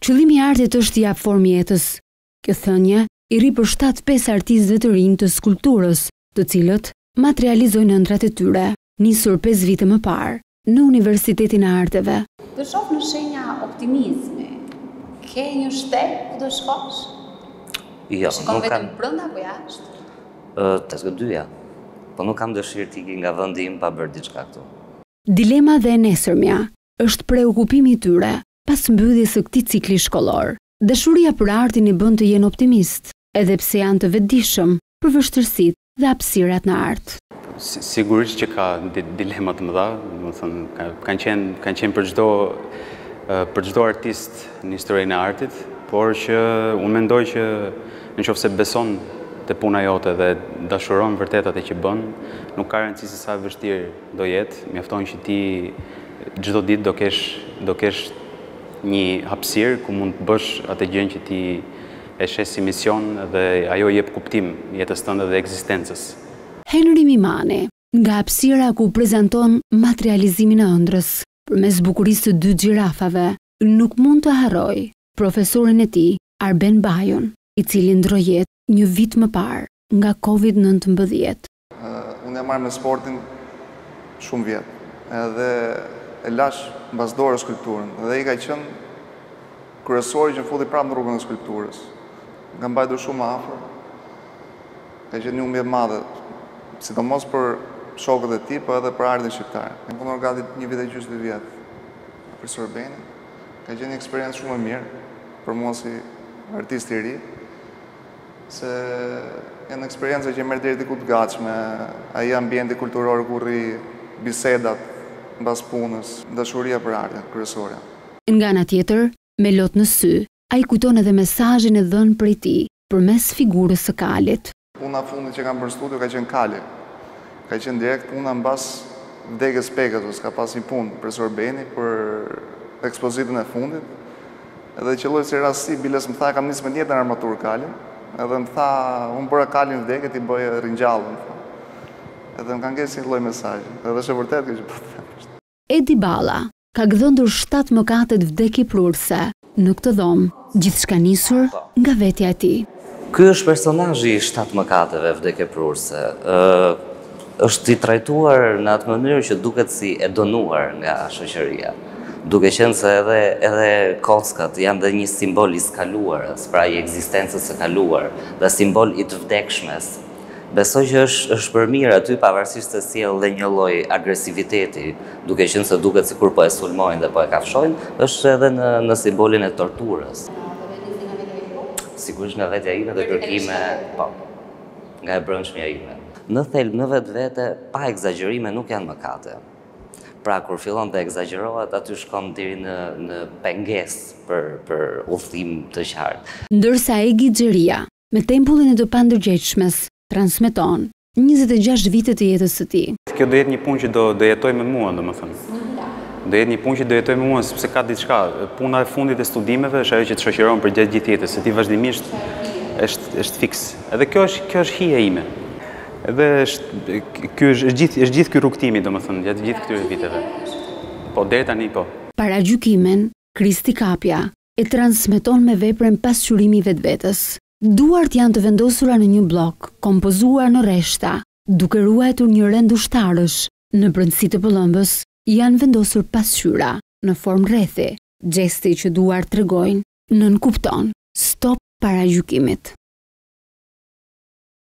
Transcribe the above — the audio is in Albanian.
Qëllimi i artit është t'i jap formë jetës. Kjo thënie i ri për 7-5 artistëve të rinj të skulpturës, të cilët materializojnë ëndrat e tyre, nisur 5 vite më parë në Universitetin e Arteve. Të shoh në shenja optimizmi. Ke një shtet ku do shkosh? Jo, shkon vetëm brenda apo jashtë? Të të dyja. Po nuk kam dëshirë t'i nga vendi im pa bërë diçka këtu. Dilema dhe e nesërmja është preokupimi i tyre pas mbylljes së këtij cikli shkollor. Dashuria për artin i bën të jenë optimist, edhe pse janë të vetëdijshëm për vështirësitë dhe hapësirat në art. Sigurisht që ka dilema të mëdha, domethënë kanë qenë për çdo artist në historinë e artit, por që unë mendoj që nëse beson te puna jote dhe dashuron vërtet atë që bën, nuk ka rëndësi se sa vështirë do jetë, mjafton që ti çdo ditë do kesh një hapësirë ku mund të bësh atë gjën që ti e sheh si mision dhe ajo jep kuptim jetës tënde dhe ekzistencës. Henry Mimani, nga hapësira ku prezanton materializimin e ëndrës, përmes bukurisë të 2 xhirafave, nuk mund të harroj profesorin e tij, Arben Bajon, i cili ndroi jetë një vit më parë nga COVID-19. Unë jam marrë me sportin shumë vjet, edhe e lash mbas dorës skulpturën, dhe i ka qenë kryesori që më futi prapë në rrugën e skulpturës. Nga mbajtur shumë afër, ka qenë një humbje e madhe, sidomos për shokët e tij, po edhe për artin shqiptar. Kam punuar gati 1 vit e gjysmë 2 vjet për Sorbenin. Ka qenë një eksperiencë shumë e mirë për mua si artist i ri, se janë eksperjenca që merr deri diku të gatshme, ai ambienti kulturor ku rri, bisedat mbas punës, dashuria për artin kryesore. Nga ana tjetër, me lot në sy, ai kujton edhe mesazhin e dhënë prej tij përmes figurës së kalit. Puna fundit që kam bërë studio ka qenë kali. Ka qenë direkt puna mbas vdekjes Pegasus, ka pas një punë për Sorbeni për ekspozitën e fundit. Edhe qelloi si rasti, biles më tha kam nisë me njëjtën armaturë kalin, edhe më tha unë bëra kalin vdekje ti bëj ringjallën. Edhe më kanë ngel si lloj mesazhi. Edhe është e vërtetë kjo që po them. Edi Balla ka gdhëndur 7 mëkatet vdekje prurse në këtë dhomë, gjithçka nisur nga vetja e tij. Ky është personazhi i 7 mëkateve vdekje prurse. Është i trajtuar në atë mënyrë që duket si e dënuar nga shoqëria. Duke qenë se edhe kockat janë dhe një simbol i skaluarës, pra i ekzistencës së kaluar, dhe simbol i të vdekshmes. Besoj që është për mirë aty pavarësisht se sjell dhe një lloj agresiviteti, duke qenë se duket sikur po e sulmojnë dhe po e kafshojnë, është edhe në simbolin e torturës. Sigurisht nga vetja ime dhe kërkime, po, nga e brendshmja ime. Në thelb, në vetvete, pa egzagjerime nuk janë mëkate. Pra, kur fillon të egzagjerohet, aty shkon deri në pengesë për udhëtim të qartë. Ndërsa Egi Xheria, me tempullin e të pandërgjegjshmes, transmeton 26 vite të jetës së tij. Kjo do jetë një punë që do jetoj me mua, domethënë. Do jetë një punë që do jetoj me mua sepse ka diçka. Puna e fundit e studimeve është ajo që të shoqëron për gjatë gjithë jetës, se ti vazhdimisht është fiks. Edhe kjo është hija ime. Edhe është gjithë ky rrugtimi, domethënë, gjatë gjithë këtyre viteve. Po deri tani po. Para gjykimin, Kristi Kapja e transmeton me veprën pasqyrimi i vetvetes. Duart janë të vendosura në një blok, kompozuar në rreshta, duke ruajtur një rend ushtarësh. Në brendësi të pëllëmbës janë vendosur pasqyra në formë rrethi, gjesti që duart tregojnë nën kupton, stop para gjykimit.